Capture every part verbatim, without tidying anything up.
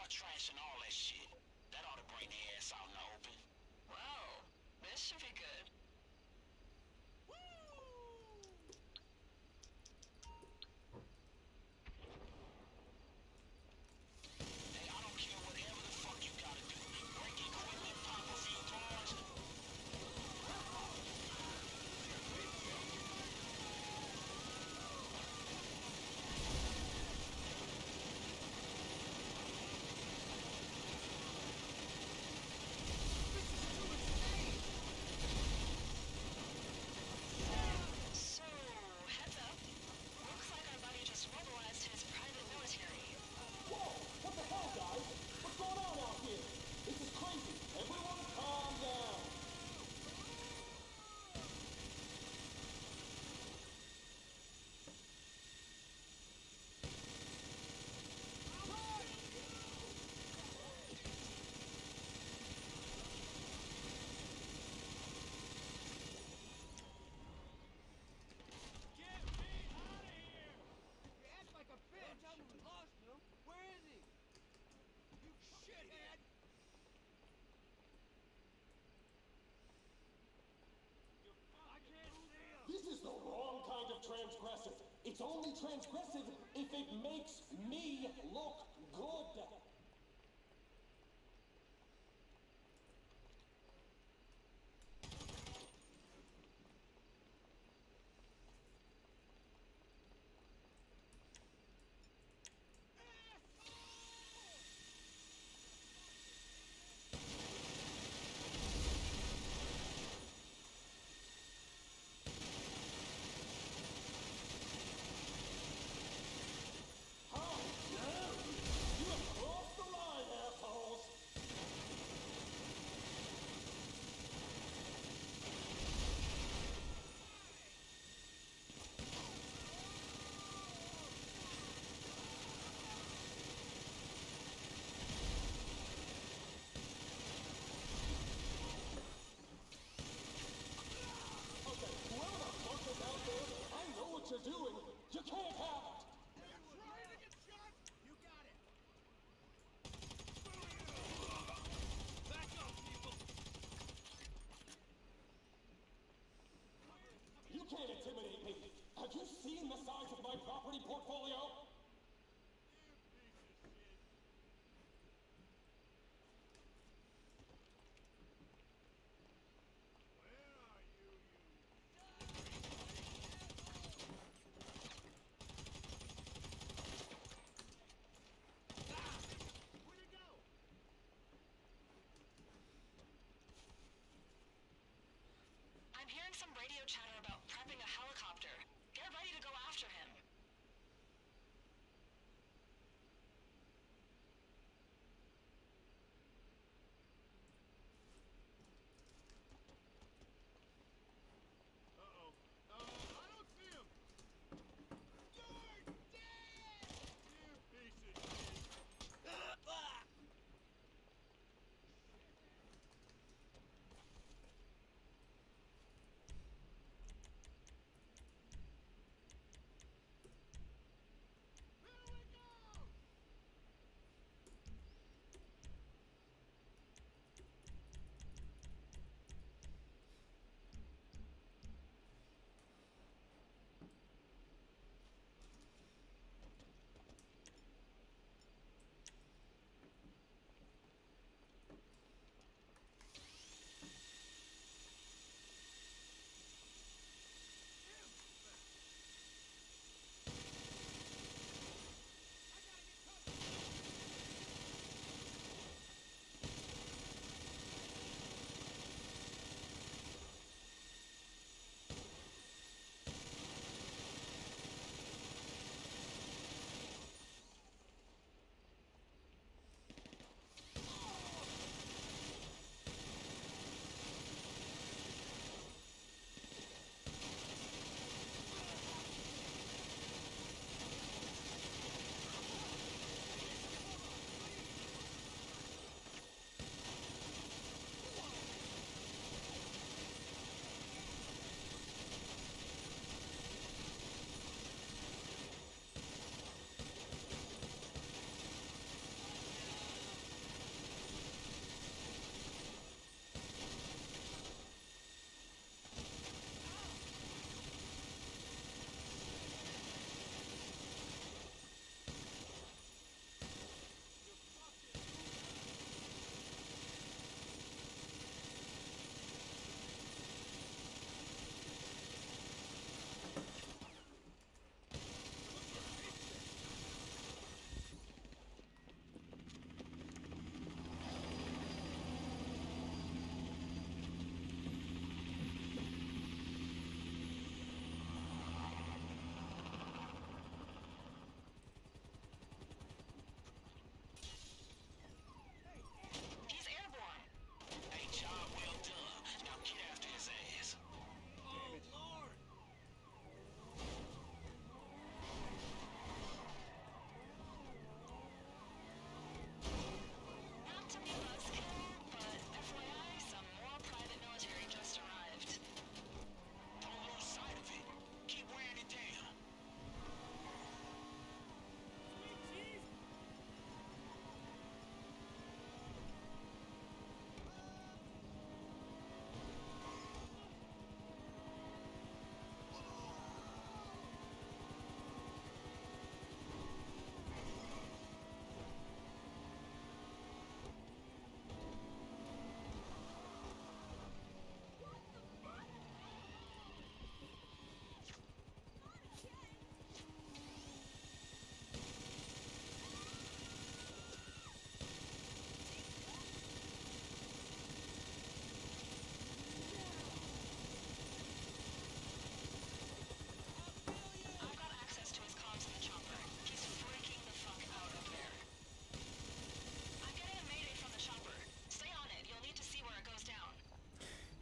start trashing all that shit. That ought to bring their ass out in the open. Well, this should be good. Hey, I don't care whatever the fuck you gotta do. Break equipment, pop a few cars. So, heads up. Looks like our buddy just mobilized his private military. Whoa! What the hell, guys? What's going on out here? This is crazy. Everyone calm down. Get me out of here! You act like a bitch! Don't tell me we lost him. Where is he? You shithead! I can't see him! This is the wrong kind of transgressive. It's only transgressive if it makes me look good. How dare you! You have crossed the line, assholes! Okay, whoever the fuck is out there, I know what you're doing. You can't have it. Trying to get shot? You got it! Back up, people! You can't intimidate me. Have you seen the size of my property portfolio? Where are you, you? Ah! Where'd it go? I'm hearing some radio chatter about prepping a helicopter. Get ready to go after him.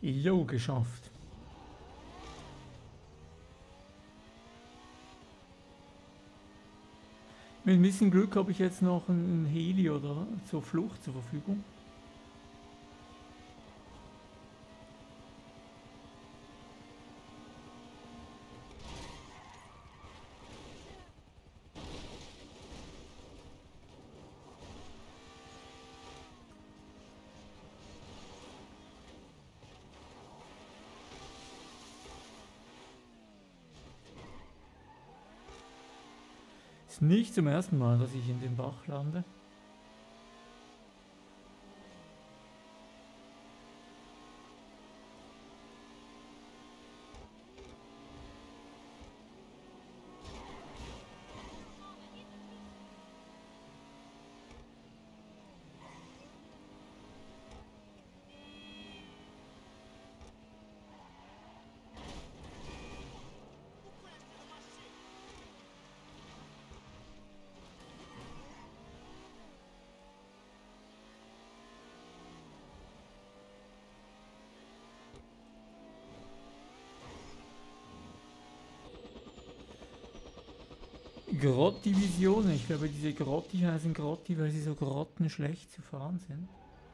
Jo, geschafft. Mit ein bisschen Glück habe ich jetzt noch ein Heli oder zur Flucht zur Verfügung. Ist nicht zum ersten Mal, dass ich in den Bach lande. Grotti-Vision. Ich glaube, diese Grotti heißen Grotti, weil sie so grottenschlecht zu fahren sind.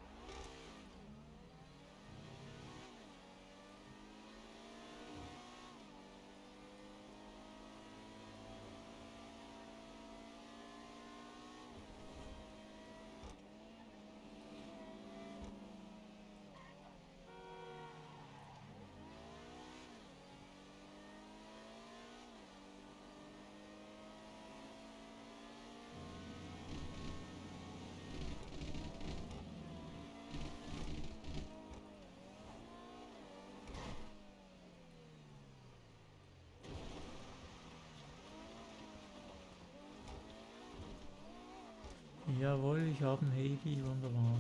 Jawohl, ich habe einen Heli, wunderbar.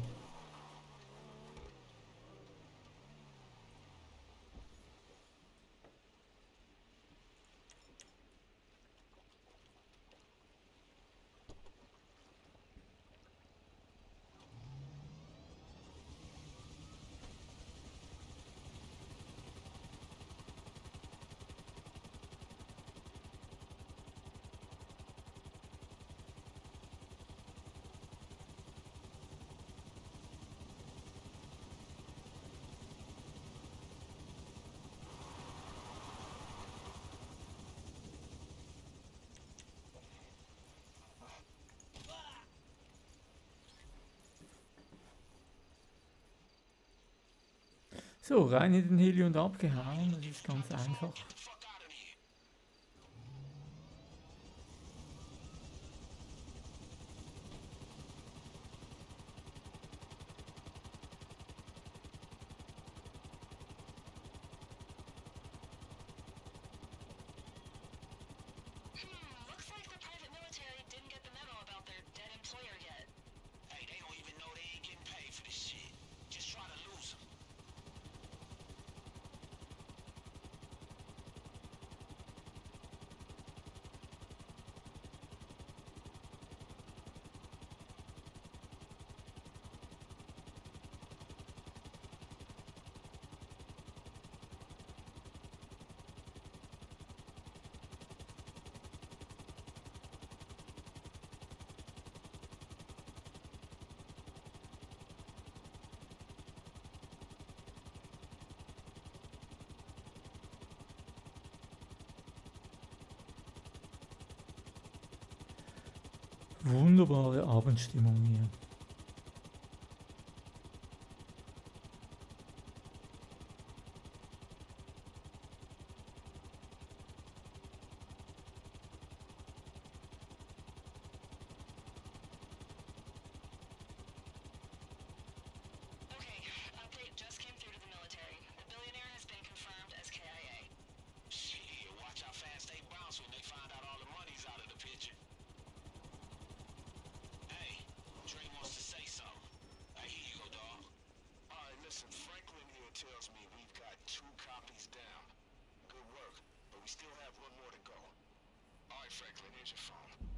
So, rein in den Heli und abgehauen, das ist ganz einfach. Hmm, looks like the private military didn't get the memo about their dead employer yet. Hey, they don't even know they ain't getting paid for this shit. Just try to lose them. Wunderbare Abendstimmung hier. Okay, update just came through to the military. The billionaire has been confirmed as K I A. Shit, watch how fast they bounce when they find out all the money's out of the picture. Hey, Dre wants to say something. Hey, here you go, dog. All right, listen, Franklin here tells me we've got two copies down. Good work, but we still have one more to go. All right, Franklin, here's your phone.